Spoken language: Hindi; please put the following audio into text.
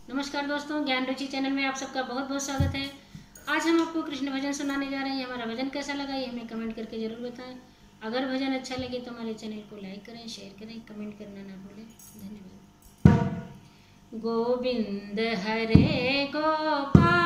नमस्कार दोस्तों, ज्ञान रुचि चैनल में आप सबका बहुत बहुत स्वागत है। आज हम आपको कृष्ण भजन सुनाने जा रहे हैं। हमारा भजन कैसा लगा ये हमें कमेंट करके जरूर बताएं। अगर भजन अच्छा लगे तो हमारे चैनल को लाइक करें, शेयर करें, कमेंट करना ना भूलें। धन्यवाद। गोविंद हरे गोपाल